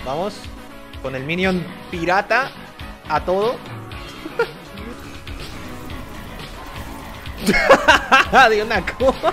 Vamos. Con el minion pirata. A todo. De una cosa.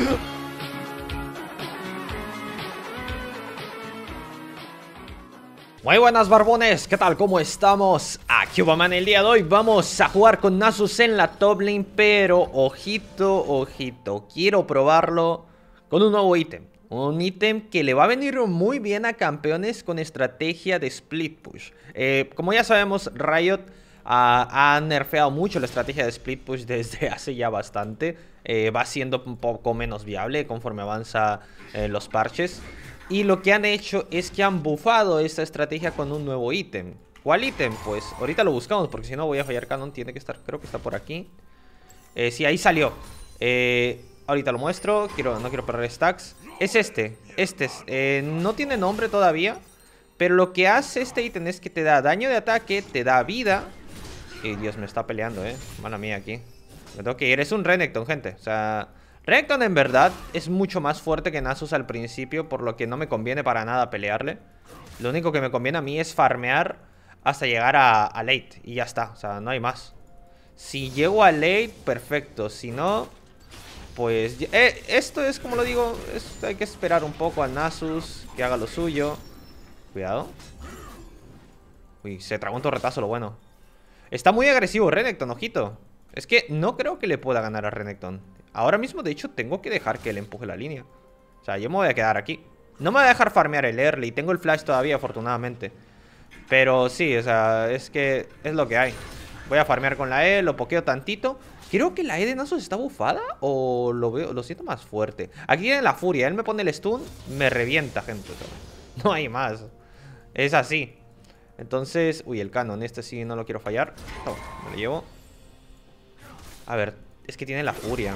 Muy buenas barbones, ¿qué tal? ¿Cómo estamos? Aquí Cubaman. El día de hoy vamos a jugar con Nasus en la top lane, pero ojito, ojito, quiero probarlo con un nuevo ítem. Un ítem que le va a venir muy bien a campeones con estrategia de split push. Como ya sabemos, Riot ha nerfeado mucho la estrategia de split push desde hace ya bastante. Va siendo un poco menos viable conforme avanza los parches. Y lo que han hecho es que han bufado esta estrategia con un nuevo ítem. ¿Cuál ítem? Pues ahorita lo buscamos, porque si no voy a fallar canon. Tiene que estar, creo que está por aquí. Sí, ahí salió. Ahorita lo muestro, no quiero perder stacks. Es este no tiene nombre todavía, pero lo que hace este ítem es que te da daño de ataque, te da vida. Y Dios, me está peleando, mala mía aquí. Me tengo que ir, es un Renekton, gente. O sea, Renekton en verdad es mucho más fuerte que Nasus al principio, por lo que no me conviene para nada pelearle. Lo único que me conviene a mí es farmear hasta llegar a late, y ya está, o sea, no hay más. Si llego a late, perfecto. Si no, pues esto es, como lo digo, hay que esperar un poco al Nasus, que haga lo suyo. Cuidado. Uy, se tragó un torretazo, lo bueno. Está muy agresivo Renekton, ojito. Es que no creo que le pueda ganar a Renekton. Ahora mismo, de hecho, tengo que dejar que él empuje la línea. O sea, yo me voy a quedar aquí. No me voy a dejar farmear el early. Tengo el flash todavía, afortunadamente. Pero sí, o sea, es que es lo que hay. Voy a farmear con la E, lo pokeo tantito. Creo que la E de Nasus está bufada, o lo siento más fuerte. Aquí tiene la furia, él me pone el stun, me revienta, gente. O sea, no hay más. Es así. Entonces, uy, el canon, este sí no lo quiero fallar. Oh, me lo llevo. A ver, es que tiene la furia.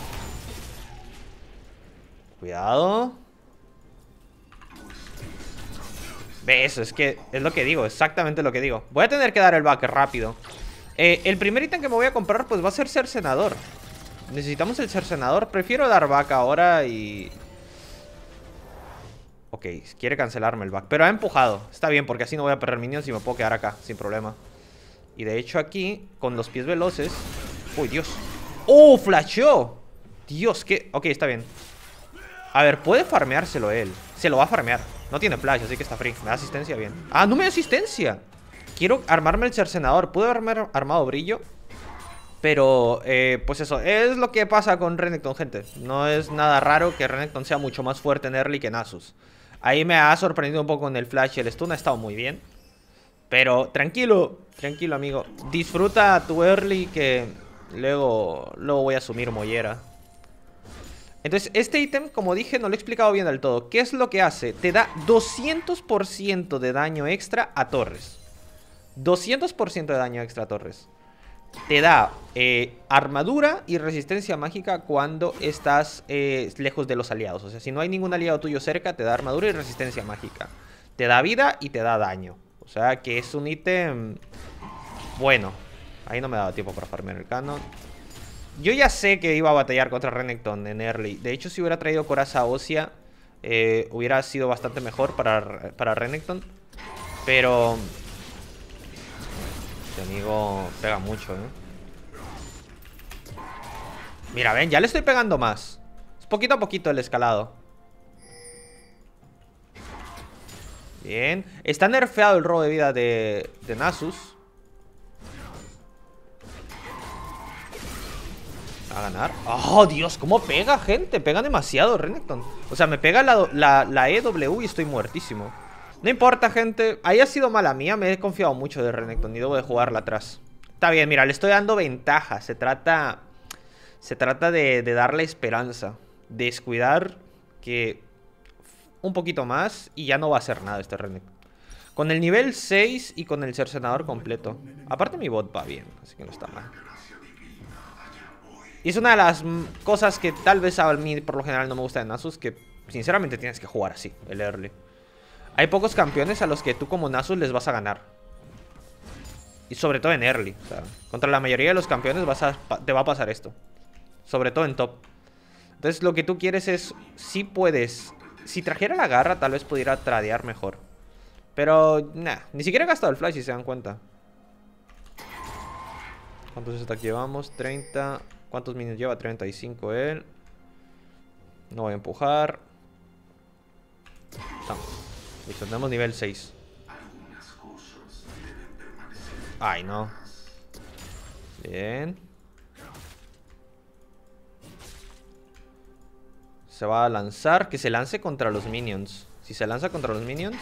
Cuidado. Ve eso, es que es lo que digo, exactamente lo que digo. Voy a tener que dar el back rápido. El primer ítem que me voy a comprar pues va a ser cercenador. Necesitamos el cercenador. Prefiero dar back ahora y... Ok, quiere cancelarme el back, pero ha empujado. Está bien, porque así no voy a perder minions y me puedo quedar acá, sin problema. Y de hecho aquí, con los pies veloces... Uy, Dios. ¡Oh, flashó! Dios, ¿qué? Ok, está bien. A ver, puede farmeárselo él. Se lo va a farmear. No tiene flash, así que está free. Me da asistencia, bien. ¡Ah, no me da asistencia! Quiero armarme el cercenador. Pude haberme armado brillo, pero, pues eso, es lo que pasa con Renekton, gente. No es nada raro que Renekton sea mucho más fuerte en early que Nasus. Ahí me ha sorprendido un poco con el flash y el stun. Ha estado muy bien. Pero tranquilo, tranquilo, amigo. Disfruta tu early, que luego voy a asumir mollera. Entonces, este ítem, como dije, no lo he explicado bien del todo. ¿Qué es lo que hace? Te da 200% de daño extra a torres. 200% de daño extra a torres. Te da armadura y resistencia mágica cuando estás lejos de los aliados. O sea, si no hay ningún aliado tuyo cerca, te da armadura y resistencia mágica. Te da vida y te da daño. O sea, que es un ítem bueno. Ahí no me daba tiempo para farmear el canon. Yo ya sé que iba a batallar contra Renekton en early. De hecho, si hubiera traído coraza ósea, hubiera sido bastante mejor para Renekton. Pero... este amigo pega mucho, Mira, ven, ya le estoy pegando más. Es poquito a poquito el escalado. Bien. Está nerfeado el robo de vida de Nasus. ¿Va a ganar? ¡Oh, Dios! ¿Cómo pega, gente? Pega demasiado Renekton. O sea, me pega la EW y estoy muertísimo. No importa, gente. Ahí ha sido mala mía. Me he confiado mucho de Renekton y debo de jugarla atrás. Está bien, mira, le estoy dando ventaja. Se trata de darle esperanza. Descuidar que un poquito más y ya no va a hacer nada este Renekton. Con el nivel 6 y con el cercenador completo. Aparte mi bot va bien, así que no está mal. Y es una de las cosas que tal vez a mí por lo general no me gusta de Nasus, que sinceramente tienes que jugar así, el early. Hay pocos campeones a los que tú como Nasus les vas a ganar. Y sobre todo en early, o sea, contra la mayoría de los campeones te va a pasar esto. Sobre todo en top. Entonces lo que tú quieres es, si puedes, si trajera la garra tal vez pudiera tradear mejor. Pero, nah, ni siquiera he gastado el flash si se dan cuenta. ¿Cuántos stacks llevamos? 30. ¿Cuántos minions lleva? 35 él. No voy a empujar. Listo, tenemos nivel 6. Ay, no. Bien. Se va a lanzar. Que se lance contra los minions. Si se lanza contra los minions.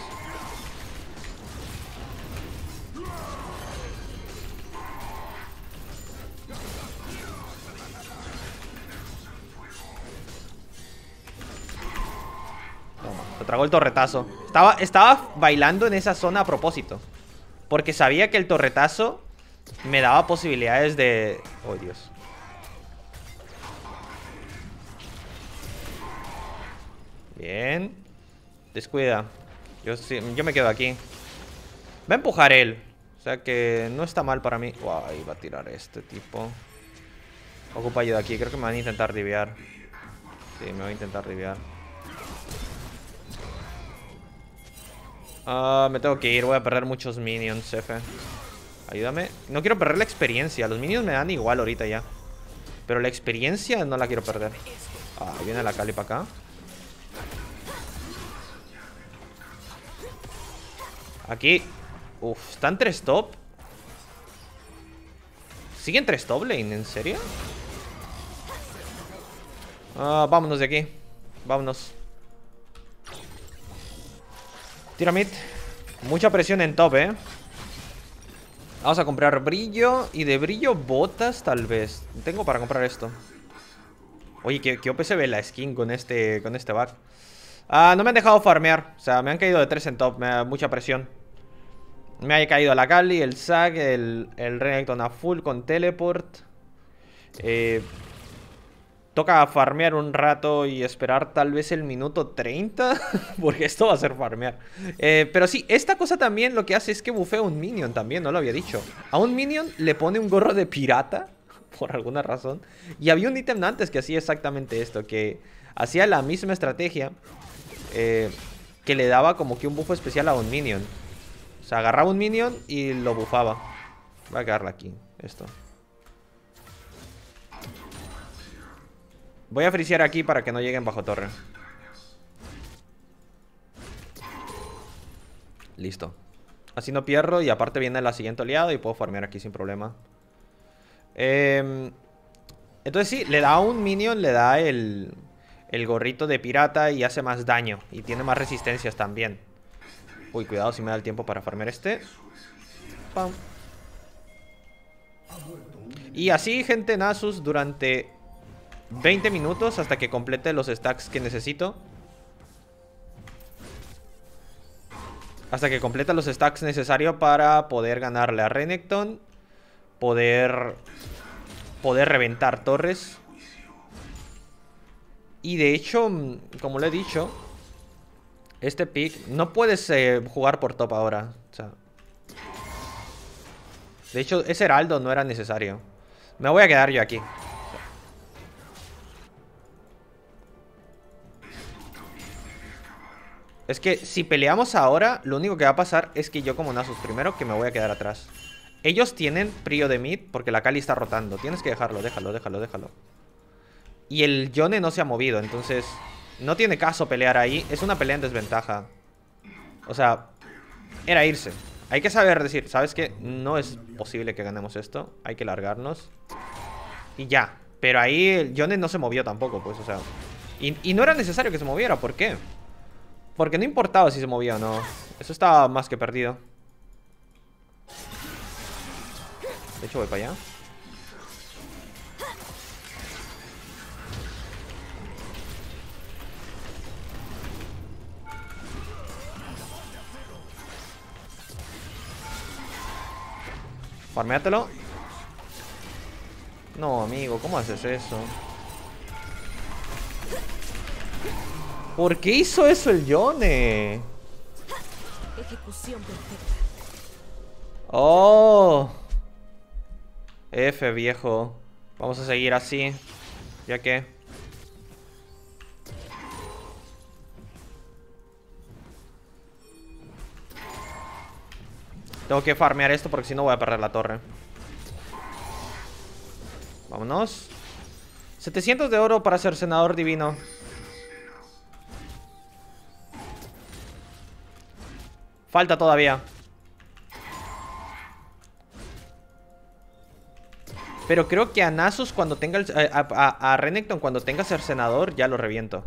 Toma, se tragó el torretazo. Estaba bailando en esa zona a propósito. Porque sabía que el torretazo me daba posibilidades de... Oh, Dios. Bien. Descuida. Yo me quedo aquí. Va a empujar él. O sea que no está mal para mí. Uy, va a tirar este tipo. Ocupa ayuda aquí. Creo que me van a intentar divear. Sí, me va a intentar divear. Me tengo que ir. Voy a perder muchos minions, F. Ayúdame. No quiero perder la experiencia. Los minions me dan igual ahorita ya. Pero la experiencia no la quiero perder. Viene la Kali para acá. Aquí. Uf, ¿están 3 top? ¿Siguen 3 top lane? ¿En serio? Vámonos de aquí. Vámonos. Tira mid. Mucha presión en top, Vamos a comprar brillo. Y de brillo botas tal vez. Tengo para comprar esto. Oye, que OP se ve la skin con este back. No me han dejado farmear. O sea, me han caído de 3 en top. Me da mucha presión. Me ha caído la Kali, el Zac, el Renekton a full con teleport. Toca farmear un rato y esperar tal vez el minuto 30. Porque esto va a ser farmear. Pero sí, esta cosa también lo que hace es que bufea un minion también, no lo había dicho. A un minion le pone un gorro de pirata. Por alguna razón. Y había un ítem antes que hacía exactamente esto. Que hacía la misma estrategia. Que le daba como que un buff especial a un minion. O sea, agarraba un minion y lo bufaba. Voy a quedarla aquí, esto. Voy a frisear aquí para que no lleguen bajo torre. Listo. Así no pierdo y aparte viene la siguiente oleada y puedo farmear aquí sin problema. Entonces sí, le da a un minion, le da el gorrito de pirata y hace más daño. Y tiene más resistencias también. Uy, cuidado si me da el tiempo para farmear este. Pam. Y así, gente, Nasus durante 20 minutos hasta que complete los stacks que necesito. Hasta que complete los stacks necesarios para poder ganarle a Renekton. Poder reventar torres. Y de hecho, como le he dicho, este pick no puedes jugar por top ahora. O sea, de hecho, ese heraldo no era necesario. Me voy a quedar yo aquí. Es que si peleamos ahora, lo único que va a pasar es que yo como Nasus primero que me voy a quedar atrás. Ellos tienen prio de mid porque la Kali está rotando. Tienes que dejarlo, déjalo. Y el Yone no se ha movido, entonces no tiene caso pelear ahí. Es una pelea en desventaja. O sea, era irse. Hay que saber decir, ¿sabes qué? No es posible que ganemos esto. Hay que largarnos. Y ya. Pero ahí el Yone no se movió tampoco, pues, o sea. Y no era necesario que se moviera, ¿por qué? Porque no importaba si se movía o no. Eso estaba más que perdido. De hecho voy para allá. Farméatelo. No, amigo, ¿cómo haces eso? ¿Por qué hizo eso el Yone? Ejecución perfecta. Oh. F, viejo. Vamos a seguir así. Ya que... Tengo que farmear esto porque si no voy a perder la torre. Vámonos. 700 de oro para ser senador divino. Falta todavía. Pero creo que a Nasus cuando tenga a Renekton cuando tenga ser senador ya lo reviento.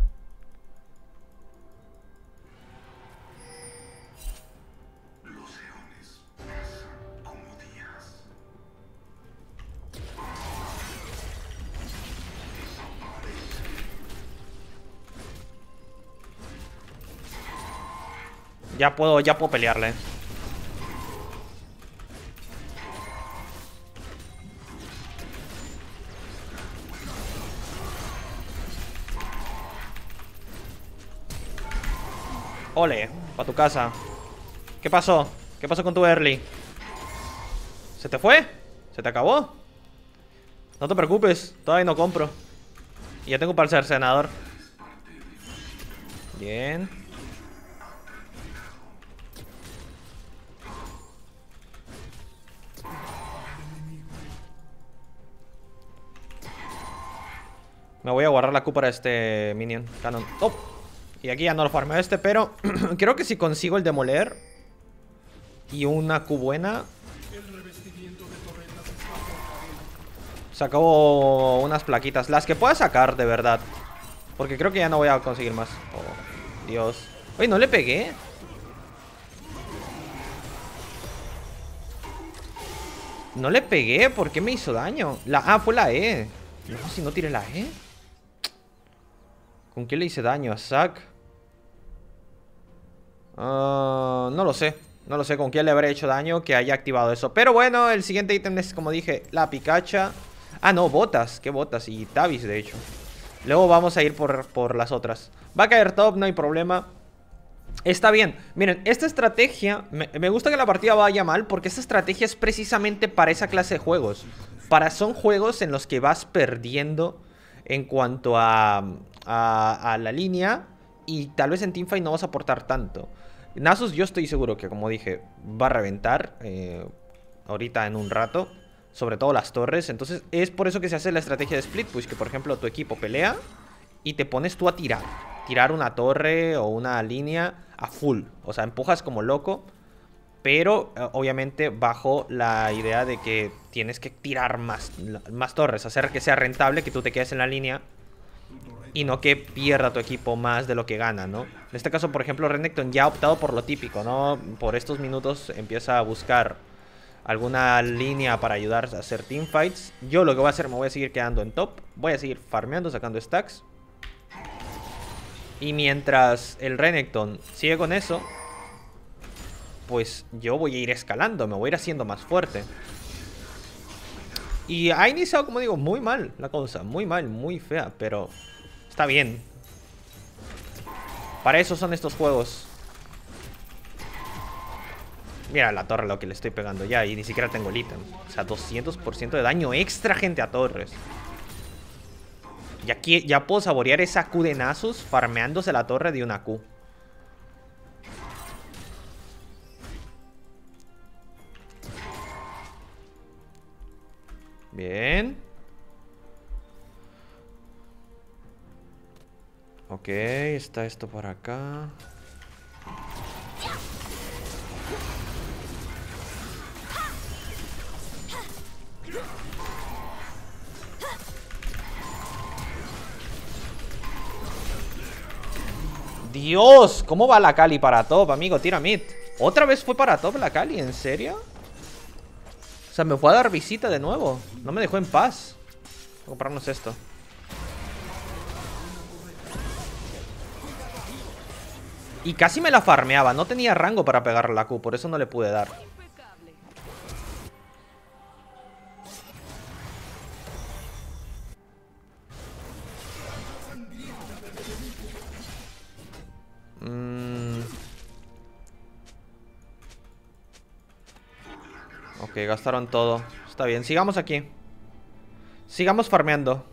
Ya puedo pelearle. Ole, pa' tu casa. ¿Qué pasó? ¿Qué pasó con tu early? ¿Se te fue? ¿Se te acabó? No te preocupes, todavía no compro. Y ya tengo para ser senador. Bien. Me voy a guardar la Q para este minion canon. ¡Oh! Y aquí ya no lo farmeo este, pero creo que si consigo el demoler y una Q buena, saco unas plaquitas. Las que pueda sacar, de verdad. Porque creo que ya no voy a conseguir más. Oh, Dios. Oye, ¿no le pegué? No le pegué, ¿por qué me hizo daño? Fue la E. No sé si no tiré la E. ¿Con qué le hice daño a Zac? No lo sé. No lo sé con qué le habré hecho daño que haya activado eso. Pero bueno, el siguiente ítem es, como dije, la Pikacha. Ah, no, botas. ¿Qué botas? Y Tavis, de hecho. Luego vamos a ir por las otras. Va a caer top, no hay problema. Está bien. Miren, esta estrategia me gusta que la partida vaya mal porque esta estrategia es precisamente para esa clase de juegos. Son juegos en los que vas perdiendo en cuanto a la línea y tal vez en teamfight no vas a aportar tanto. Nasus yo estoy seguro que, como dije, va a reventar ahorita en un rato. Sobre todo las torres. Entonces es por eso que se hace la estrategia de split push. Que por ejemplo tu equipo pelea y te pones tú a tirar una torre o una línea a full. O sea, empujas como loco. Pero obviamente bajo la idea de que tienes que tirar más torres. Hacer que sea rentable que tú te quedes en la línea y no que pierda tu equipo más de lo que gana, ¿no? En este caso, por ejemplo, Renekton ya ha optado por lo típico, ¿no? Por estos minutos empieza a buscar alguna línea para ayudar a hacer teamfights. Yo lo que voy a hacer, me voy a seguir quedando en top. Voy a seguir farmeando, sacando stacks. Y mientras el Renekton sigue con eso, pues yo voy a ir escalando, me voy a ir haciendo más fuerte. Y ha iniciado, como digo, muy mal la cosa. Muy mal, muy fea, pero está bien. Para eso son estos juegos. Mira la torre lo que le estoy pegando ya. Y ni siquiera tengo el ítem. O sea, 200% de daño extra, gente, a torres. Y aquí ya puedo saborear esa Q de Nasus farmeándose la torre de una Q. Bien. Ok, está esto por acá. Dios, ¿cómo va la Kali para top, amigo? Tira mid. ¿Otra vez fue para top la Kali? ¿En serio? O sea, me fue a dar visita de nuevo. No me dejó en paz. Voy a comprarnos esto. Y casi me la farmeaba. No tenía rango para pegarle la Q. Por eso no le pude dar. Ok, gastaron todo. Está bien, sigamos aquí. Sigamos farmeando.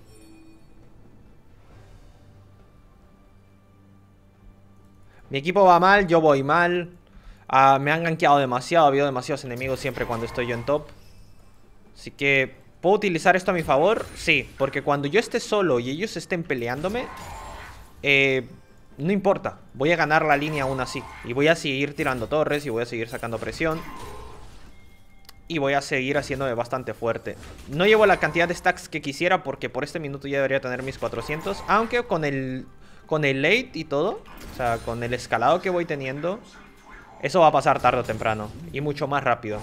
Mi equipo va mal, yo voy mal. Me han gankeado demasiado. Ha habido demasiados enemigos siempre cuando estoy yo en top. Así que... ¿puedo utilizar esto a mi favor? Sí, porque cuando yo esté solo y ellos estén peleándome, no importa. Voy a ganar la línea aún así. Y voy a seguir tirando torres y voy a seguir sacando presión. Y voy a seguir haciéndome bastante fuerte. No llevo la cantidad de stacks que quisiera porque por este minuto ya debería tener mis 400. Aunque con el late y todo, o sea, con el escalado que voy teniendo, eso va a pasar tarde o temprano. Y mucho más rápido.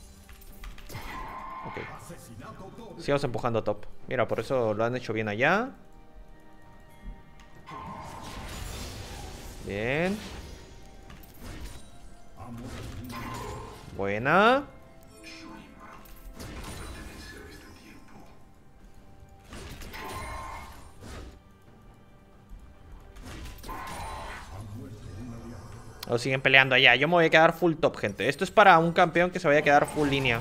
Ok. Sigamos empujando top. Mira, por eso lo han hecho bien allá. Bien. Buena. O siguen peleando allá. Yo me voy a quedar full top, gente. Esto es para un campeón que se vaya a quedar full línea.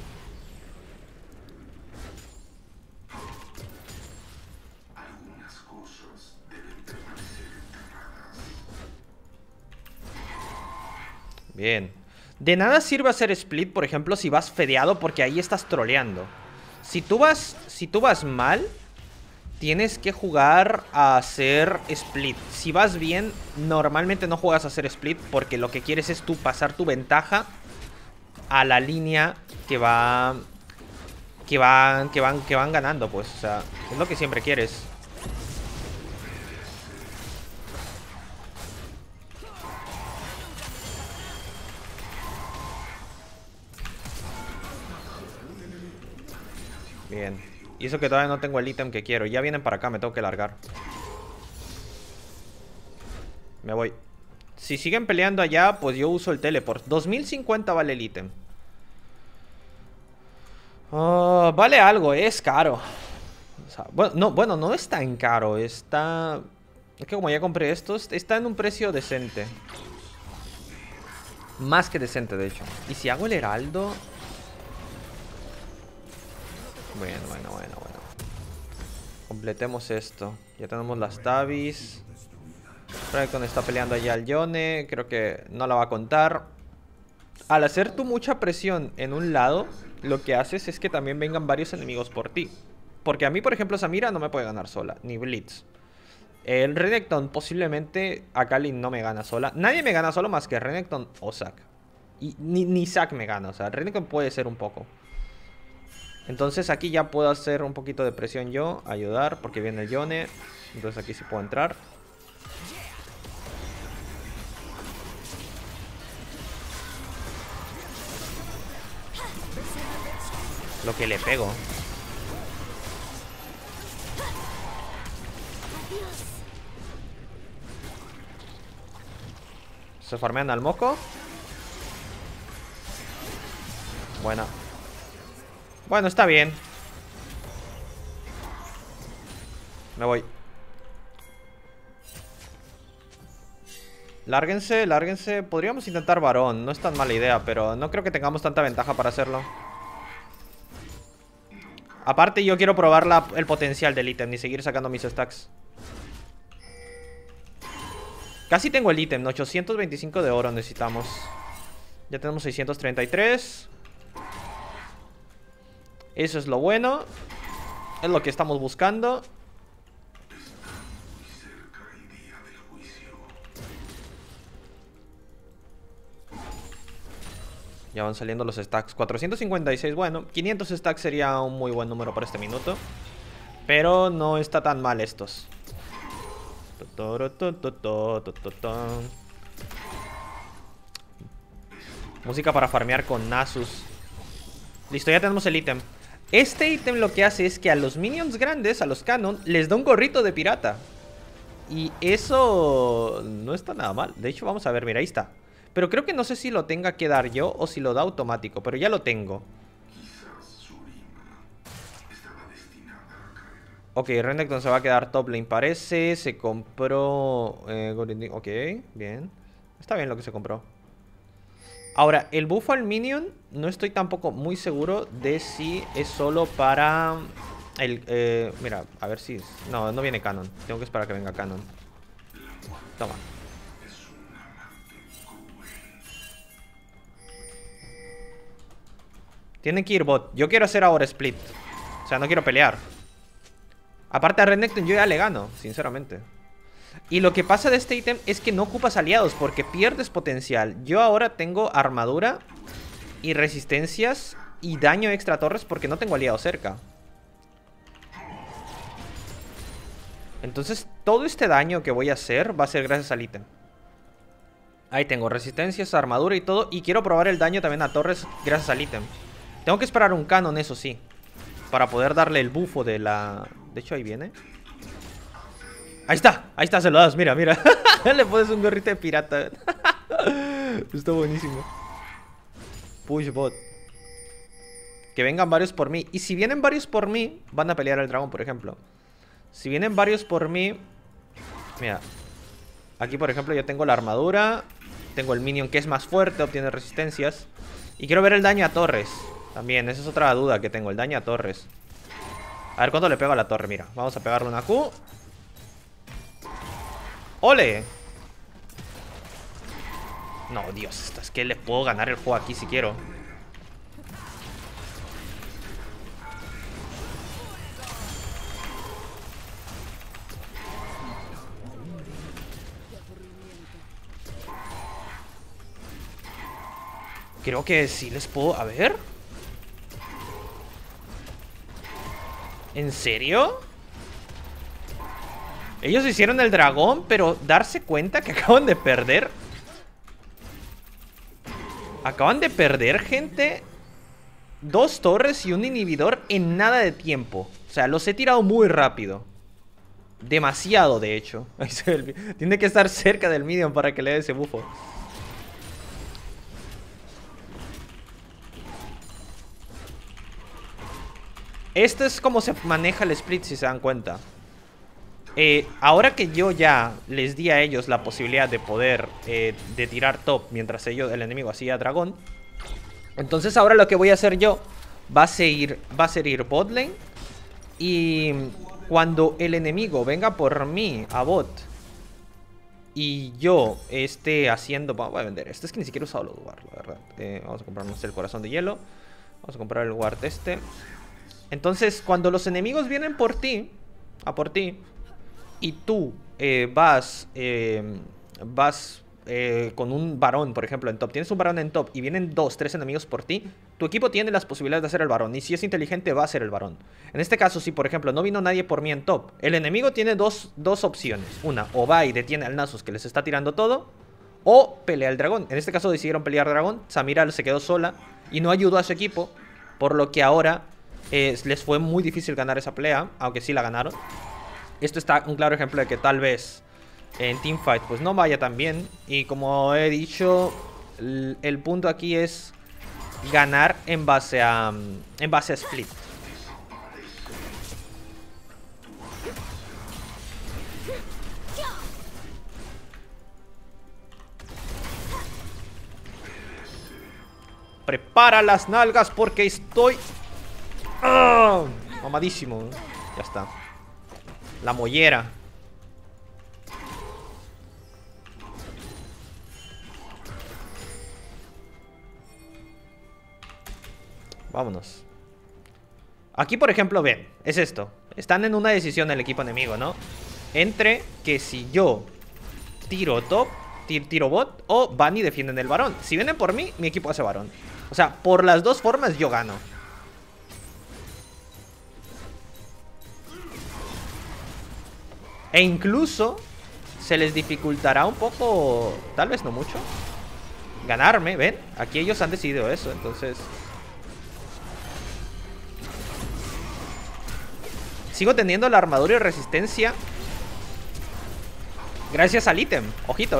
Bien. De nada sirve hacer split, por ejemplo, si vas fedeado, porque ahí estás troleando. Si tú vas mal, tienes que jugar a hacer split. Si vas bien, normalmente no juegas a hacer split, porque lo que quieres es tú pasar tu ventaja a la línea que van ganando, pues. O sea, es lo que siempre quieres. Bien. Y eso que todavía no tengo el ítem que quiero. Ya vienen para acá, me tengo que largar. Me voy. Si siguen peleando allá, pues yo uso el teleport. 2050 vale el ítem. Vale algo, es caro. O sea, bueno, no es tan caro. Está... es que como ya compré estos, está en un precio decente. Más que decente, de hecho. Y si hago el heraldo... Bueno. Completemos esto. Ya tenemos las tabis. Renekton está peleando allá al Yone. Creo que no la va a contar. Al hacer tú mucha presión en un lado, lo que haces es que también vengan varios enemigos por ti. Porque a mí, por ejemplo, Samira no me puede ganar sola. Ni Blitz. El Renekton posiblemente a Kali no me gana sola. Nadie me gana solo más que Renekton o Zac. Y ni Zac me gana. O sea, Renekton puede ser un poco. Entonces aquí ya puedo hacer un poquito de presión yo. Ayudar, porque viene el Yone. Entonces aquí sí puedo entrar. Lo que le pego. Se farmean al moco. Buena. Bueno, está bien. Me voy. Lárguense, lárguense. Podríamos intentar varón. No es tan mala idea, pero no creo que tengamos tanta ventaja para hacerlo. Aparte, yo quiero probar el potencial del ítem y seguir sacando mis stacks. Casi tengo el ítem, 825 de oro necesitamos. Ya tenemos 633. Eso es lo bueno. Es lo que estamos buscando. Ya van saliendo los stacks. 456, bueno, 500 stacks sería un muy buen número para este minuto. Pero no está tan mal estos. Música para farmear con Nasus. Listo, ya tenemos el ítem. Este ítem lo que hace es que a los minions grandes, a los canon, les da un gorrito de pirata. Y eso no está nada mal. De hecho, vamos a ver, mira, ahí está. Pero creo que no sé si lo tenga que dar yo o si lo da automático. Pero ya lo tengo. Ok, Renekton se va a quedar top lane, parece. Se compró... ok, bien. Está bien lo que se compró. Ahora, el buff al minion no estoy tampoco muy seguro de si es solo para el... mira, a ver si... no, no viene Canon. Tengo que esperar a que venga Canon. Toma. Tienen que ir bot. Yo quiero hacer ahora split. O sea, no quiero pelear. Aparte a Renekton yo ya le gano, sinceramente. Y lo que pasa de este ítem es que no ocupas aliados porque pierdes potencial. Yo ahora tengo armadura y resistencias y daño extra a torres porque no tengo aliados cerca. Entonces todo este daño que voy a hacer va a ser gracias al ítem. Ahí tengo resistencias, armadura y todo. Y quiero probar el daño también a torres gracias al ítem. Tengo que esperar un canon, eso sí, para poder darle el bufo de la... De hecho ahí viene. Ahí está, se lo das, mira, mira. Le pones un gorrito de pirata. Está buenísimo. Push bot. Que vengan varios por mí. Y si vienen varios por mí, van a pelear al dragón, por ejemplo. Si vienen varios por mí... Mira. Aquí, por ejemplo, yo tengo la armadura. Tengo el minion que es más fuerte, obtiene resistencias. Y quiero ver el daño a torres. También, esa es otra duda que tengo, el daño a torres. A ver cuánto le pego a la torre, mira. Vamos a pegarle una Q. ¡Ole! No, Dios, es que le puedo ganar el juego aquí si quiero. Creo que sí les puedo... A ver. ¿En serio? Ellos hicieron el dragón, pero darse cuenta que acaban de perder. Acaban de perder, gente. 2 torres y un inhibidor en nada de tiempo. O sea, los he tirado muy rápido. Demasiado, de hecho. Tiene que estar cerca del minion para que le dé ese bufo. Esto es como se maneja el split, si se dan cuenta. Ahora que yo ya les di a ellos la posibilidad de poder de tirar top mientras el enemigo hacía dragón, entonces ahora lo que voy a hacer yo va a ser ir bot lane. Y cuando el enemigo venga por mí a bot y yo esté haciendo... Voy a vender esto, es que ni siquiera he usado el ward, la verdad. Vamos a comprarnos el corazón de hielo. Vamos a comprar el ward este. Entonces cuando los enemigos vienen por ti, a por ti, y tú vas con un varón, por ejemplo, en top. Tienes un varón en top y vienen 2, 3 enemigos por ti. Tu equipo tiene las posibilidades de hacer el varón. Y si es inteligente, va a hacer el varón. En este caso, si por ejemplo no vino nadie por mí en top, el enemigo tiene dos opciones. Una, o va y detiene al Nasus que les está tirando todo, o pelea el dragón. En este caso decidieron pelear dragón. Samira se quedó sola y no ayudó a su equipo. Por lo que ahora les fue muy difícil ganar esa pelea, aunque sí la ganaron. Esto está un claro ejemplo de que tal vez en teamfight pues no vaya tan bien. Y como he dicho, el punto aquí es ganar en base a split. Prepara las nalgas porque estoy mamadísimo. Ya está. La mollera. Vámonos. Aquí, por ejemplo, ven, es esto. Están en una decisión el equipo enemigo, ¿no? Entre que si yo tiro top, tiro bot, o van y defienden el varón. Si vienen por mí, mi equipo hace varón. O sea, por las dos formas yo gano. E incluso se les dificultará un poco, tal vez no mucho, ganarme, ¿ven? Aquí ellos han decidido eso, entonces... Sigo teniendo la armadura y resistencia gracias al ítem. Ojito,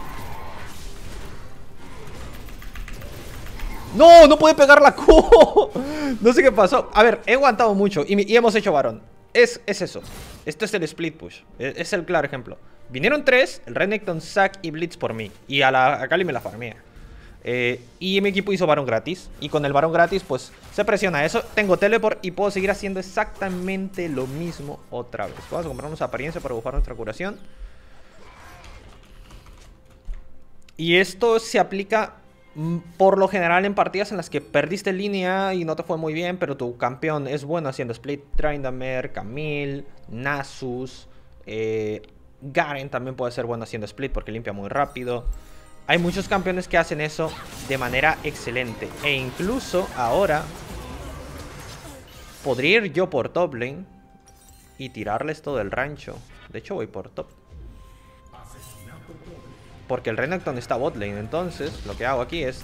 ¡No! ¡No puede pegar la Q! No sé qué pasó. A ver, he aguantado mucho y hemos hecho varón. Es eso. Esto es el split push. Es el claro ejemplo. Vinieron 3, el Renekton, Zac y Blitz por mí. Y a Kali me la farmé. Y mi equipo hizo varón gratis. Y con el varón gratis pues se presiona eso. Tengo teleport y puedo seguir haciendo exactamente lo mismo otra vez. Vamos a comprarnos apariencia para bufar nuestra curación. Y esto se aplica Por lo general en partidas en las que perdiste línea y no te fue muy bien, pero tu campeón es bueno haciendo split, Tryndamere, Camille, Nasus, Garen también puede ser bueno haciendo split porque limpia muy rápido. Hay muchos campeones que hacen eso de manera excelente. E incluso ahora podría ir yo por top lane y tirarles todo el rancho. De hecho voy por top, porque el Renekton está bot lane. Entonces lo que hago aquí es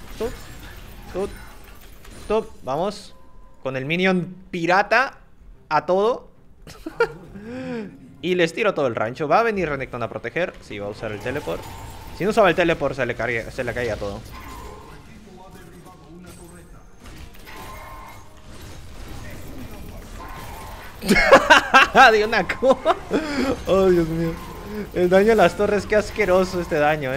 vamos con el minion pirata a todo. Y les tiro todo el rancho. ¿Va a venir Renekton a proteger? Sí, va a usar el teleport. Si no usaba el teleport se le caía todo. De una coma. Oh, Dios mío. El daño a las torres, qué asqueroso este daño,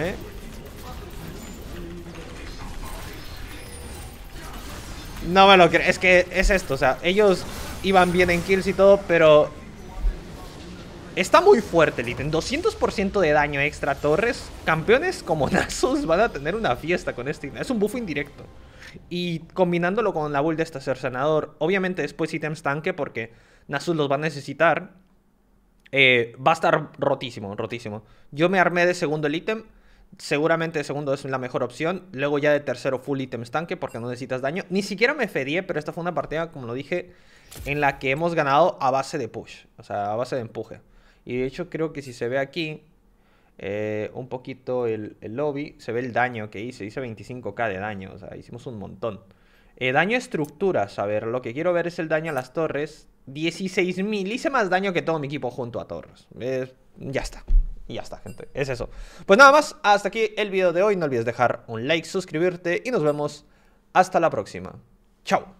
No me lo creo, es que es esto, o sea, ellos iban bien en kills y todo, pero está muy fuerte el ítem, 200% de daño extra a torres. Campeones como Nasus van a tener una fiesta con este ítem, es un buff indirecto. Y combinándolo con la build de este cercenador, obviamente después ítems tanque porque Nasus los va a necesitar. Va a estar rotísimo, rotísimo. Yo me armé de segundo el ítem. Seguramente de segundo es la mejor opción. Luego ya de tercero full ítems tanque porque no necesitas daño. Ni siquiera me fedié, pero esta fue una partida, como lo dije, en la que hemos ganado a base de push. O sea, a base de empuje. Y de hecho creo que si se ve aquí un poquito el lobby, se ve el daño que hice. Hice 25k de daño, o sea, hicimos un montón. Daño a estructuras, a ver, lo que quiero ver es el daño a las torres. 16.000, hice más daño que todo mi equipo junto a torres. Ya está. Y ya está, gente, es eso. Pues nada más, hasta aquí el video de hoy. No olvides dejar un like, suscribirte y nos vemos hasta la próxima. Chao.